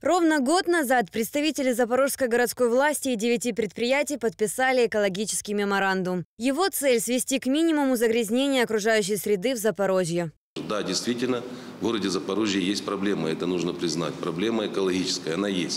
Ровно год назад представители Запорожской городской власти и 9 предприятий подписали экологический меморандум. Его цель – свести к минимуму загрязнение окружающей среды в Запорожье. Да, действительно, в городе Запорожье есть проблема, это нужно признать. Проблема экологическая, она есть.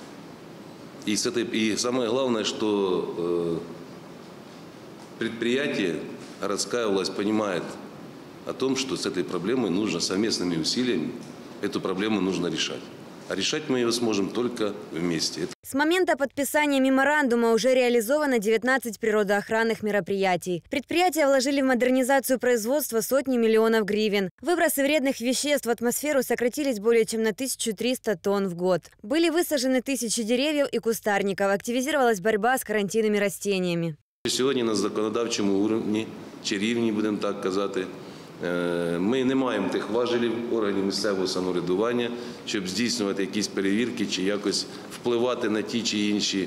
И самое главное, что предприятие, городская власть понимает о том, что с этой проблемой нужно совместными усилиями, эту проблему нужно решать. А решать мы ее сможем только вместе. С момента подписания меморандума уже реализовано 19 природоохранных мероприятий. Предприятия вложили в модернизацию производства сотни миллионов гривен. Выбросы вредных веществ в атмосферу сократились более чем на 1300 тонн в год. Были высажены тысячи деревьев и кустарников. Активизировалась борьба с карантинными растениями. Сьогодні на законодавчому уровні, чи рівні, будемо так казати, ми не маємо тих важелів органів місцевого самоврядування, щоб здійснювати якісь перевірки чи якось впливати на ті чи інші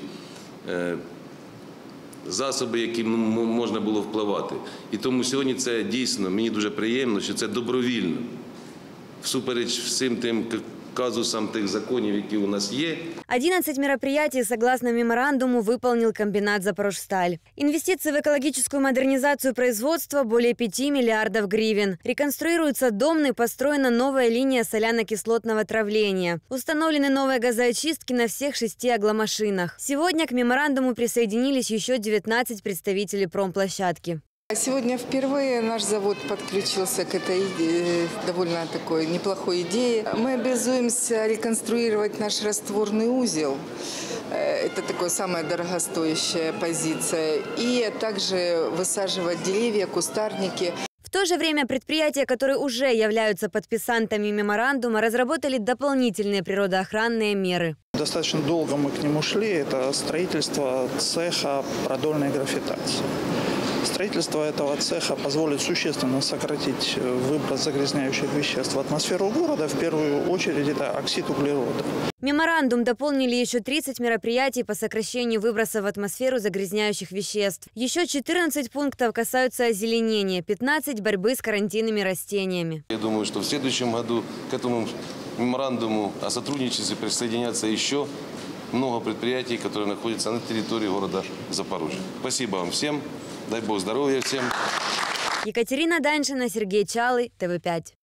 засоби, які можна було впливати. І тому сьогодні це дійсно, мені дуже приємно, що це добровільно, всупереч всім тим казусам тих законів, які у нас є. 11 мероприятий, согласно меморандуму, выполнил комбинат «Запорожсталь». Инвестиции в экологическую модернизацию производства более 5 миллиардов гривен. Реконструируется Домный, построена новая линия соляно-кислотного травления. Установлены новые газоочистки на всех 6 агломашинах. Сегодня к меморандуму присоединились еще 19 представителей промплощадки. Сегодня впервые наш завод подключился к этой довольно такой неплохой идее. Мы обязуемся реконструировать наш растворный узел. Это такая самая дорогостоящая позиция. И также высаживать деревья, кустарники. В то же время предприятия, которые уже являются подписантами меморандума, разработали дополнительные природоохранные меры. Достаточно долго мы к нему шли. Это строительство цеха продольной графитации. Строительство этого цеха позволит существенно сократить выброс загрязняющих веществ в атмосферу города. В первую очередь это оксид углерода. Меморандум дополнили еще 30 мероприятий по сокращению выбросов в атмосферу загрязняющих веществ. Еще 14 пунктов касаются озеленения, 15 – борьбы с карантинными растениями. Я думаю, что в следующем году к этому меморандуму о сотрудничестве присоединятся еще много предприятий, которые находятся на территории города Запорожье. Спасибо вам всем. Дай Бог здоровья всем. Екатерина Даньшина, Сергей Чалый, ТВ5.